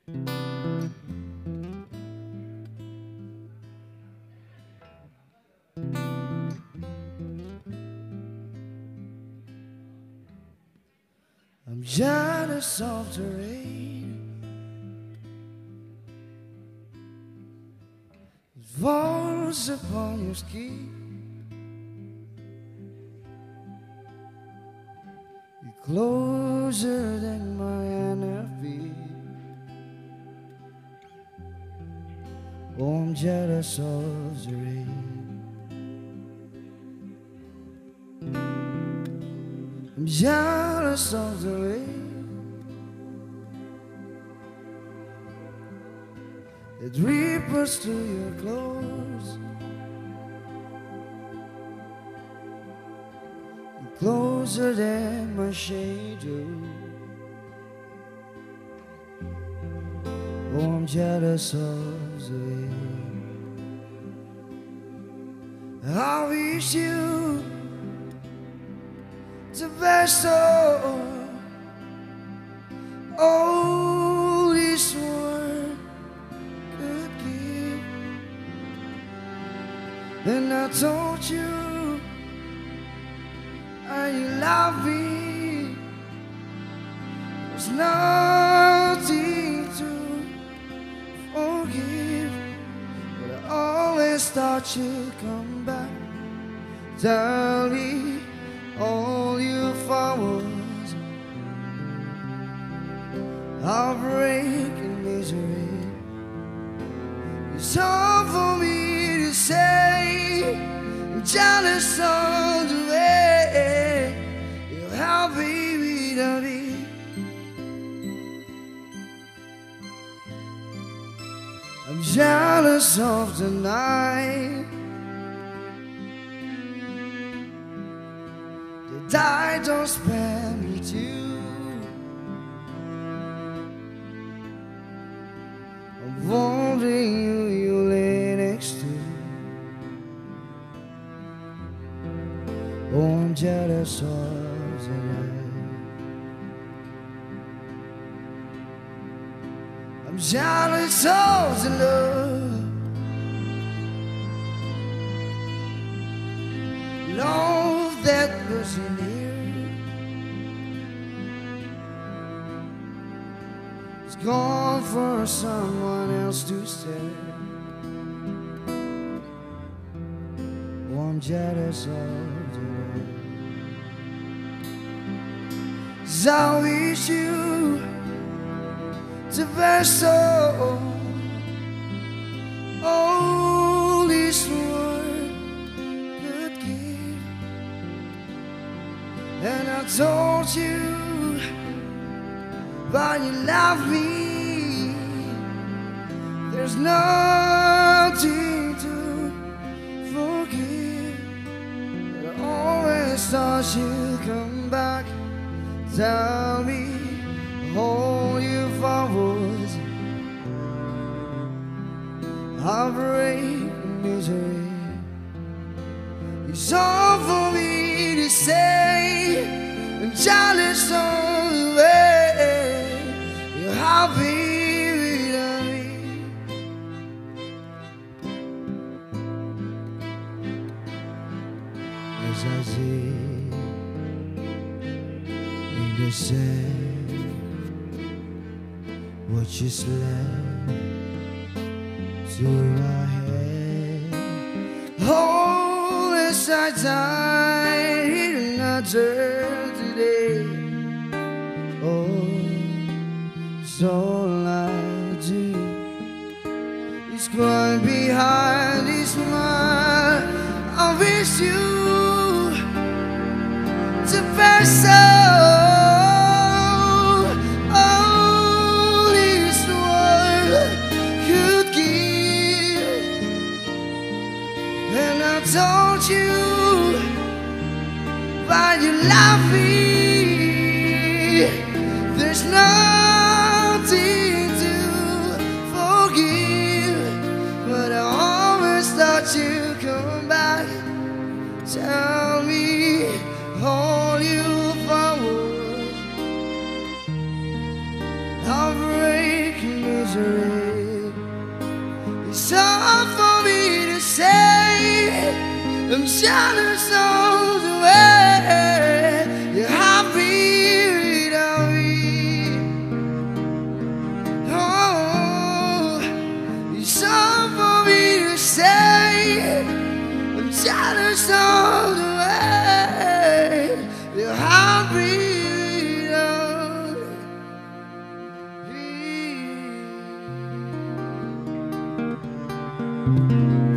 I'm jealous of the rain that falls upon your skin. You're closer than my NFB. Oh, I'm jealous of the rain. I'm jealous of the rain that ripples through your clothes. You're closer than my shadow. Oh, I'm jealous of the rain. I wish you the best of all this world could give. And I told you I love me. There's nothing to forgive, but I always thought you'd come back. Tell me all you flowers, heartbreak and misery. It's hard for me to say I'm jealous of the way you're happy without me. I'm jealous of the night I don't spend with you. I'm wondering who you lay next to. Oh, I'm jealous of the night. I'm jealous of the love that was in here. It's gone for someone else to stay. Oh, I'm jealous of the way. 'Cause I wish you the best of all this world could give. And I told you, but you love me. There's nothing to forgive, but I always thought you'd come back. Tell me all you forwards, heartbreak and misery. It's all for me to say I'm jealous of the way you're happy without me. As I sit in the sand, what you slept to my head. Oh, as I died in another today. Oh, so all I do is cry behind this smile. I wish you the best of all this world could give. And I told you, but you love me. There's nothing to forgive, but I always thought you'd come back. Tell me all you forward, heartbreak and misery. It's hard for me to say I'm jealous all the way you're happy without me. Oh, it's hard for me to say I'm jealous all the way you're happy without me.